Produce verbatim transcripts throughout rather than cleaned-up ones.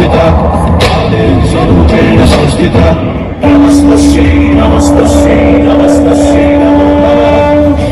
संस्थिता स्वरूपेण संस्थिता नमस्तस्यै नमस्तस्यै नमस्तस्यै नमो नमः।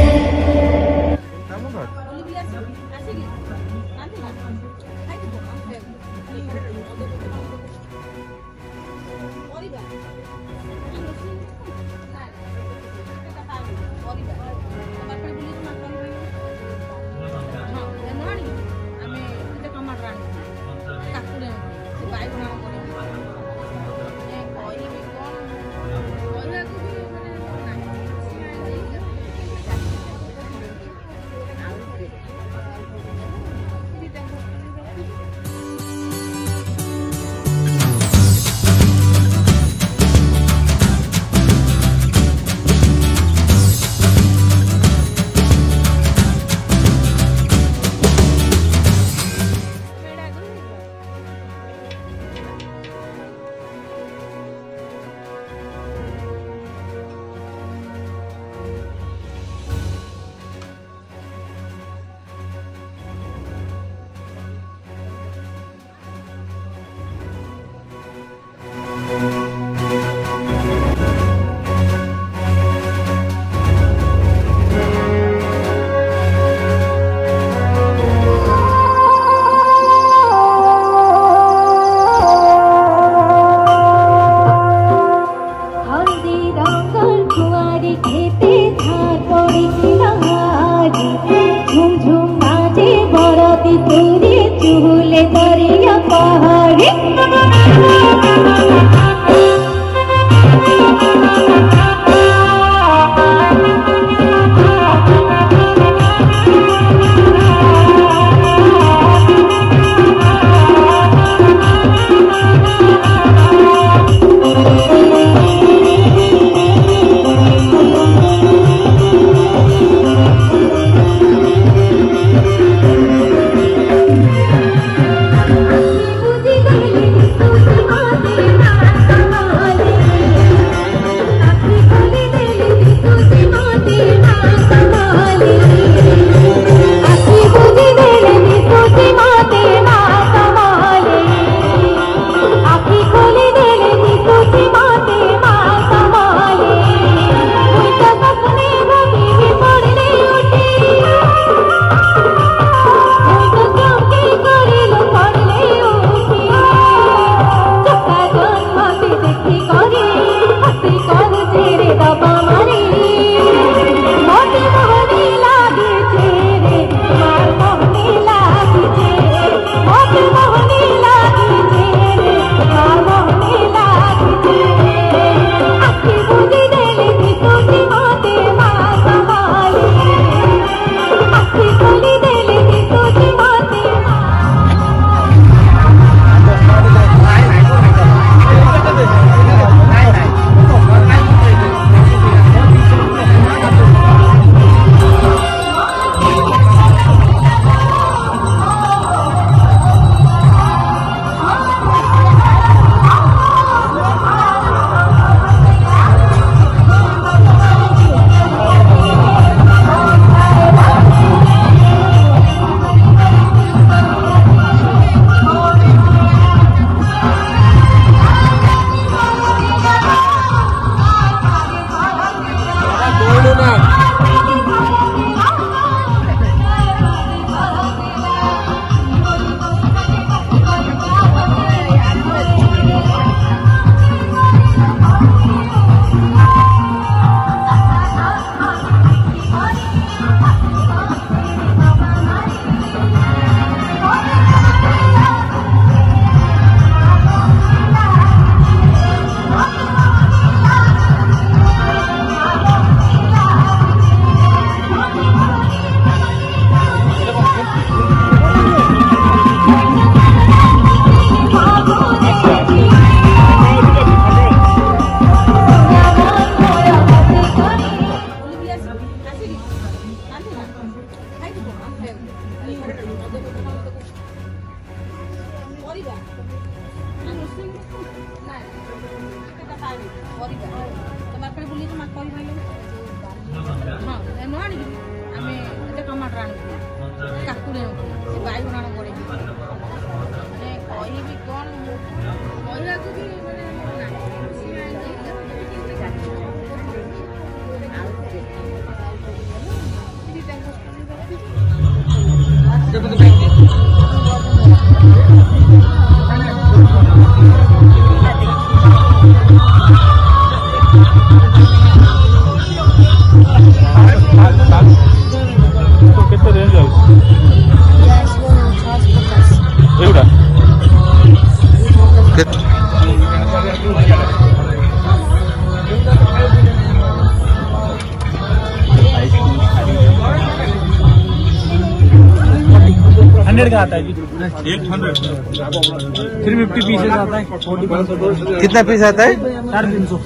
काकुड़ी से बाइगण पड़े कह कौन କେତେ ରେଞ୍ଜ ଯାଉଛି ଏଗୁଡ଼ା? हंड्रेड का आता है जी, eight hundred three fifty pieces आता है। कितना पीस आता है? साढ़े तीन सौ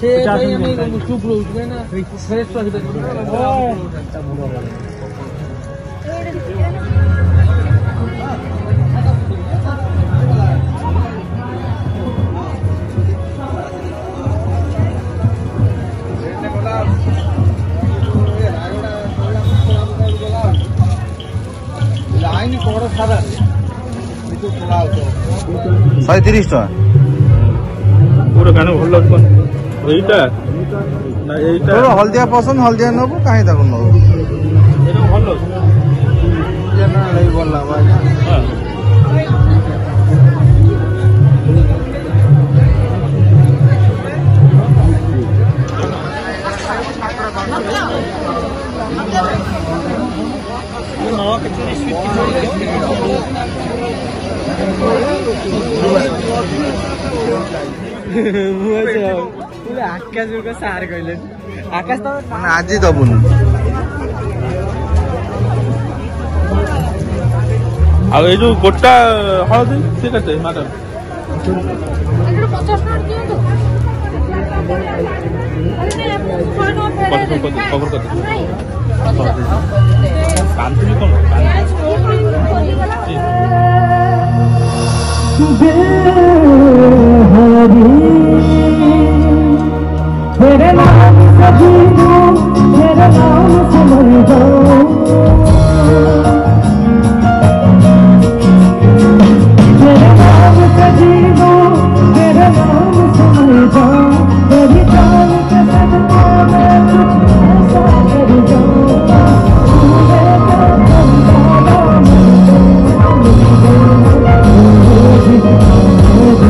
शहे तीस टाँह पूरा खाना भल लगे एईटा ना एईटा तोर हल्दिया पसंद हल्दिया नबु काहे ताको नबु एटा भल लगे ना नहीं बोलला भाई हां आकाश सार कहले आकाश तो आज दबुन आ ए जो गोटा हळदी से केते मैडम कवर कर कांतली कोन तेरे नाम से जीऊं, तेरे नाम से मर जाऊं, तेरे नाम से जीऊं, तेरे नाम से मर जाऊं, तेरी जान के सदका मैं कुछ ऐसा कर जाऊं, तूने क्या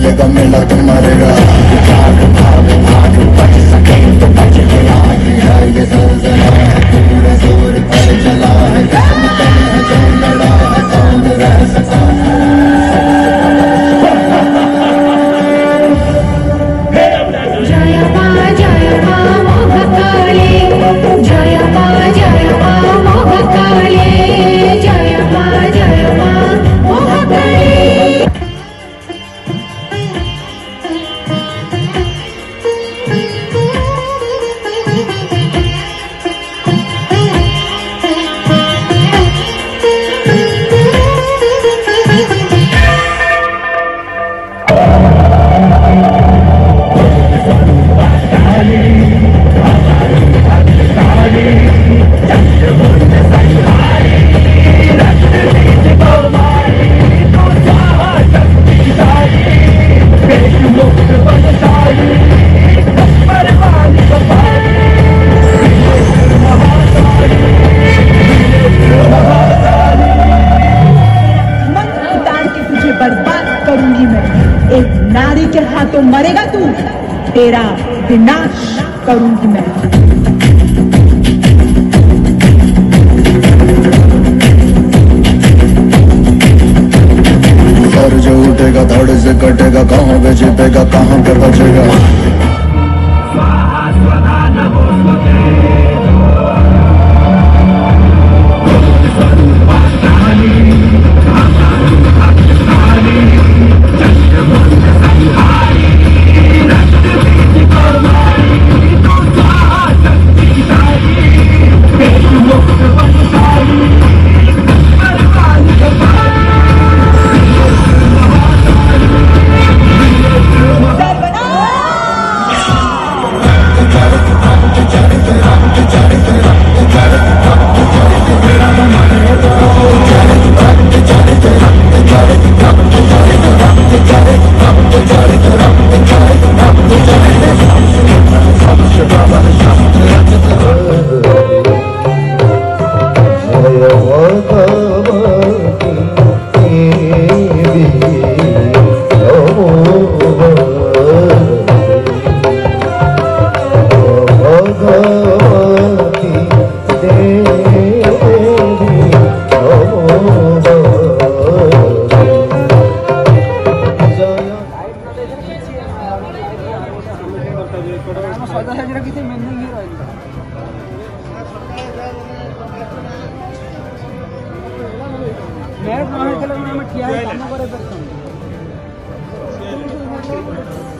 लूटेगा मेला तुम मरेगा। भाग भाग भाग बच सके तो बच गया, ये है ये सिलसिला, पूरे जोर पर चला है, किस्मत में जो लड़ा है कौन रह सका। जय मा जय मा मोह काले, जय मा जय मा मोह काले, जय मा जय मा मोह काले। बर्बाद करूंगी मैं, एक नारी के हाथों मरेगा तू, तेरा विनाश करूंगी मैं। सर जो उठेगा धड़ से कटेगा, कहाँ पे छिपेगा कहाँ पे बचेगा। मैं